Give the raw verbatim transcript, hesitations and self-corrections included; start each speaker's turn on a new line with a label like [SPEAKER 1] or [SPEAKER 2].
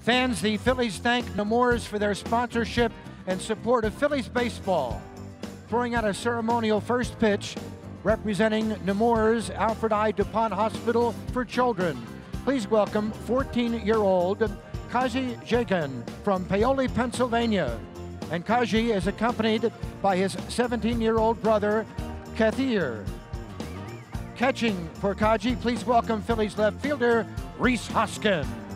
[SPEAKER 1] Fans, the Phillies thank Nemours for their sponsorship and support of Phillies baseball. Throwing out a ceremonial first pitch, representing Nemours Alfred I. DuPont Hospital for Children. Please welcome fourteen-year-old Kaji Jegan from Paoli, Pennsylvania. And Kaji is accompanied by his seventeen-year-old brother, Kathir. Catching for Kaji, please welcome Phillies left fielder, Rhys Hoskins.